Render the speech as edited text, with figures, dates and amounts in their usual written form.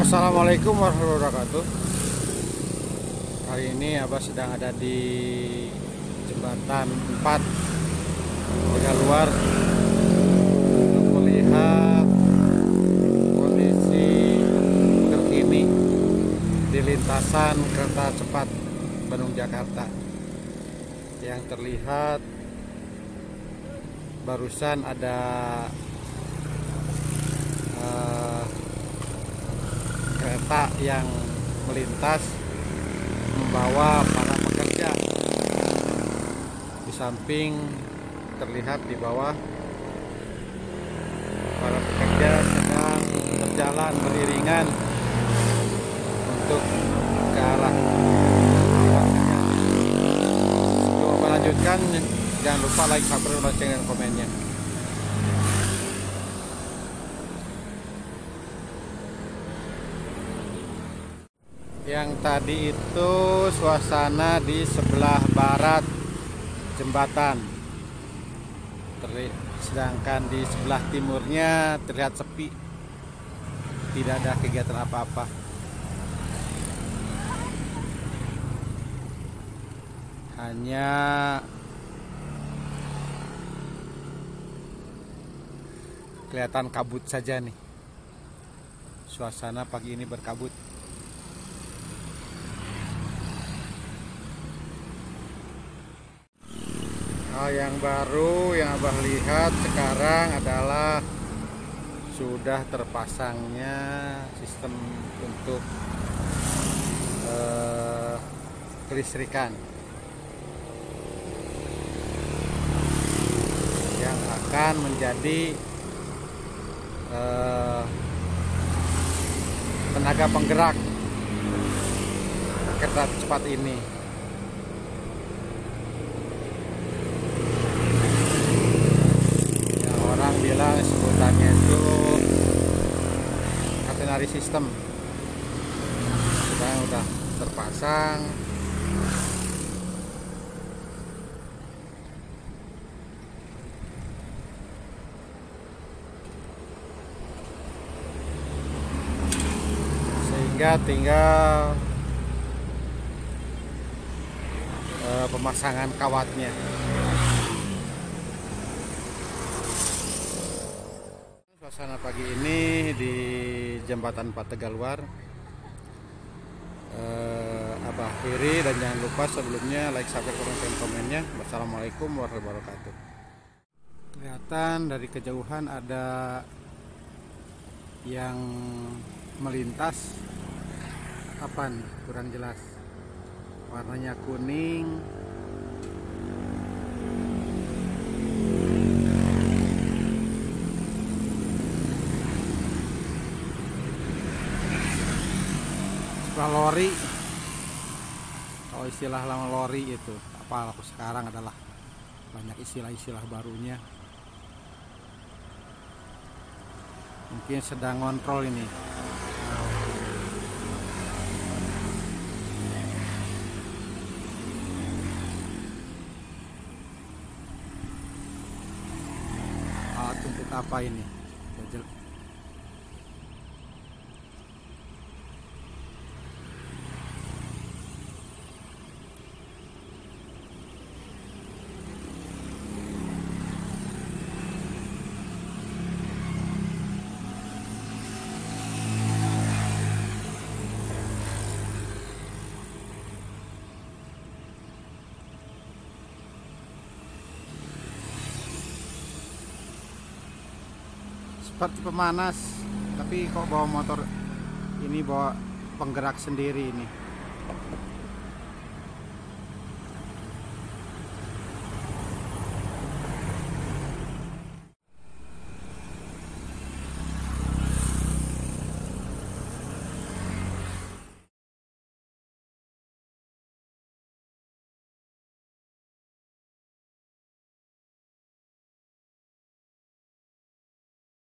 Assalamualaikum warahmatullahi wabarakatuh. Hari ini Abah sedang ada di jembatan 4 Tegaluar untuk melihat kondisi terkini di lintasan kereta cepat Bandung Jakarta. Yang terlihat barusan ada kereta yang melintas membawa para pekerja. Di samping terlihat di bawah para pekerja sedang berjalan beriringan untuk ke arah waktunya. Sebelum melanjutkan, jangan lupa like, subscribe, lonceng, dan komennya. Yang tadi itu suasana di sebelah barat jembatan, sedangkan di sebelah timurnya terlihat sepi, tidak ada kegiatan apa-apa. Hanya kelihatan kabut saja nih. Suasana pagi ini berkabut. Hal yang baru yang Abah lihat sekarang adalah sudah terpasangnya sistem untuk kelistrikan yang akan menjadi tenaga penggerak kereta cepat ini. Orang bilang sebutannya itu catenary system. Sekarang udah terpasang. Sehingga tinggal pemasangan kawatnya. Suasana pagi ini di jembatan 4 Tegaluar. Abah akhiri, dan jangan lupa sebelumnya like, subscribe, dan komennya. Wassalamualaikum warahmatullahi wabarakatuh. Kelihatan dari kejauhan ada yang melintas. Kapan? Kurang jelas. Warnanya kuning. Lori, kalau istilah lama lori itu apa, aku sekarang adalah banyak istilah-istilah barunya. Mungkin sedang ngontrol ini. Alat untuk apa ini? Seperti pemanas, tapi kok bawa motor ini, bawa penggerak sendiri ini.